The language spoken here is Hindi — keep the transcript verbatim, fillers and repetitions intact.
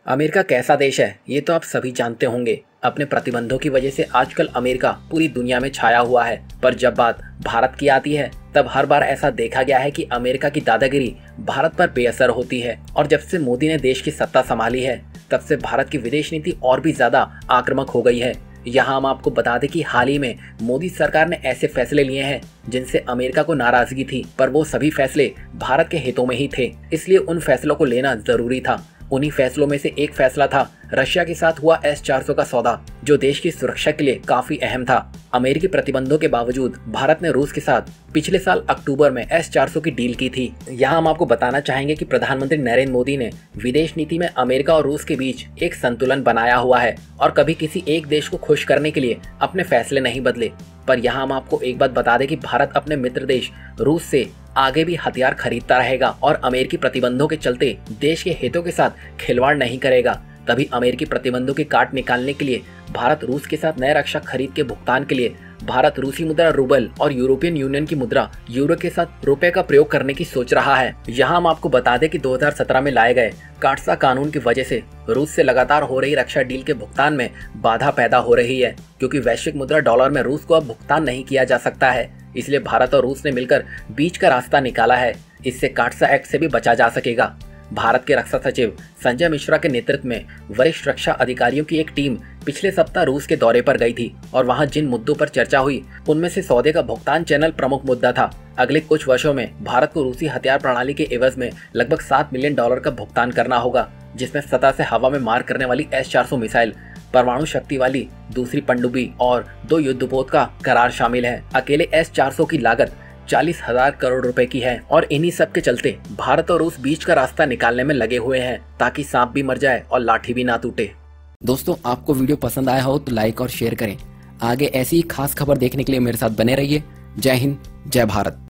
अमेरिका कैसा देश है ये तो आप सभी जानते होंगे। अपने प्रतिबंधों की वजह से आजकल अमेरिका पूरी दुनिया में छाया हुआ है। पर जब बात भारत की आती है तब हर बार ऐसा देखा गया है कि अमेरिका की दादागिरी भारत पर बेअसर होती है। और जब से मोदी ने देश की सत्ता संभाली है तब से भारत की विदेश नीति और भी ज्यादा आक्रामक हो गई है। यहाँ हम आपको बता दें कि हाल ही में मोदी सरकार ने ऐसे फैसले लिए हैं जिनसे अमेरिका को नाराजगी थी, पर वो सभी फैसले भारत के हितों में ही थे, इसलिए उन फैसलों को लेना जरूरी था। उन्हीं फैसलों में से एक फैसला था रशिया के साथ हुआ एस चार सौ का सौदा, जो देश की सुरक्षा के लिए काफी अहम था। अमेरिकी प्रतिबंधों के बावजूद भारत ने रूस के साथ पिछले साल अक्टूबर में एस चार सौ की डील की थी। यहाँ हम आपको बताना चाहेंगे कि प्रधानमंत्री नरेंद्र मोदी ने विदेश नीति में अमेरिका और रूस के बीच एक संतुलन बनाया हुआ है और कभी किसी एक देश को खुश करने के लिए अपने फैसले नहीं बदले। पर यहाँ हम आपको एक बात बता दें कि भारत अपने मित्र देश रूस से आगे भी हथियार खरीदता रहेगा और अमेरिकी प्रतिबंधों के चलते देश के हितों के साथ खिलवाड़ नहीं करेगा। तभी अमेरिकी प्रतिबंधों की काट निकालने के लिए भारत रूस के साथ नए रक्षा खरीद के भुगतान के लिए भारत रूसी मुद्रा रूबल और यूरोपियन यूनियन की मुद्रा यूरो के साथ रुपए का प्रयोग करने की सोच रहा है। यहाँ हम आपको बता दें कि दो हज़ार सत्रह में लाए गए काटसा कानून की वजह से रूस से लगातार हो रही रक्षा डील के भुगतान में बाधा पैदा हो रही है, क्योंकि वैश्विक मुद्रा डॉलर में रूस को अब भुगतान नहीं किया जा सकता है। इसलिए भारत और रूस ने मिलकर बीच का रास्ता निकाला है। इससे काटसा एक्ट से भी बचा जा सकेगा। भारत के रक्षा सचिव संजय मिश्रा के नेतृत्व में वरिष्ठ रक्षा अधिकारियों की एक टीम पिछले सप्ताह रूस के दौरे पर गई थी और वहां जिन मुद्दों पर चर्चा हुई उनमें से सौदे का भुगतान चैनल प्रमुख मुद्दा था। अगले कुछ वर्षों में भारत को रूसी हथियार प्रणाली के एवज में लगभग सात मिलियन डॉलर का भुगतान करना होगा, जिसमें सतह से हवा में मार करने वाली एस चार सौ मिसाइल, परमाणु शक्ति वाली दूसरी पनडुब्बी और दो युद्धपोत का करार शामिल है। अकेले एस चार सौ की लागत चालीस हजार करोड़ रुपए की है और इन्हीं सब के चलते भारत और रूस बीच का रास्ता निकालने में लगे हुए हैं ताकि सांप भी मर जाए और लाठी भी ना टूटे। दोस्तों, आपको वीडियो पसंद आया हो तो लाइक और शेयर करें। आगे ऐसी ही खास खबर देखने के लिए मेरे साथ बने रहिए। जय हिंद, जय भारत।